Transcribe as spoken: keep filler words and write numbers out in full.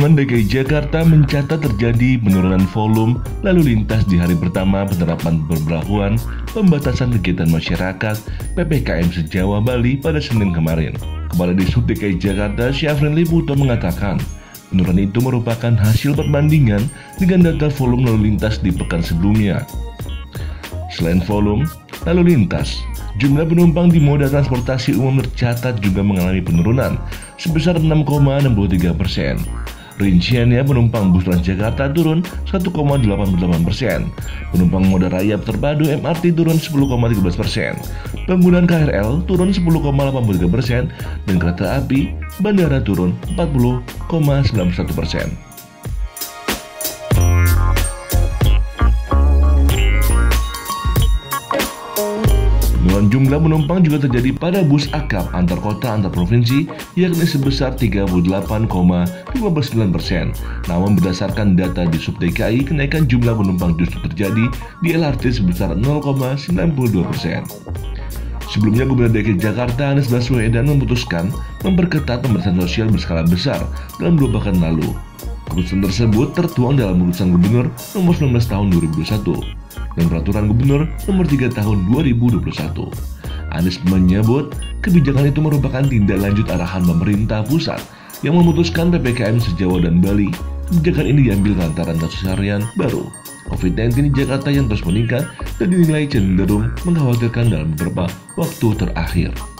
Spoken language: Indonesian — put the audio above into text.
Perhubungan D K I Jakarta mencatat terjadi penurunan volume lalu lintas di hari pertama penerapan pemberlakuan pembatasan kegiatan masyarakat P P K M se-Jawa Bali pada Senin kemarin. Kepala Dishub D K I Jakarta Syafrin Liputo mengatakan, penurunan itu merupakan hasil perbandingan dengan data volume lalu lintas di pekan sebelumnya. Selain volume lalu lintas, jumlah penumpang di moda transportasi umum tercatat juga mengalami penurunan sebesar enam koma enam puluh tiga persen. Rinciannya, penumpang bus Transjakarta turun satu koma delapan puluh delapan persen, penumpang moda raya terpadu M R T turun sepuluh koma tiga belas persen, penggunaan K R L turun sepuluh koma delapan puluh tiga persen, dan kereta api bandara turun empat puluh koma sembilan puluh satu persen. Penurunan jumlah penumpang juga terjadi pada bus akap antar kota antar provinsi, yakni sebesar tiga puluh delapan koma lima puluh sembilan persen. Namun berdasarkan data Dishub D K I, kenaikan jumlah penumpang justru terjadi di L R T sebesar nol koma sembilan puluh dua persen. Sebelumnya, Gubernur D K I Jakarta Anies Baswedan memutuskan memperketat pembatasan sosial berskala besar dalam dua pekan lalu. Keputusan tersebut tertuang dalam Keputusan Gubernur Nomor sembilan belas Tahun dua ribu dua puluh satu dan Peraturan Gubernur Nomor tiga Tahun dua ribu dua puluh satu. Anies menyebut kebijakan itu merupakan tindak lanjut arahan pemerintah pusat yang memutuskan P P K M se-Jawa dan Bali. Kebijakan ini diambil lantaran kasus harian baru covid sembilan belas di Jakarta yang terus meningkat dan dinilai cenderung mengkhawatirkan dalam beberapa waktu terakhir.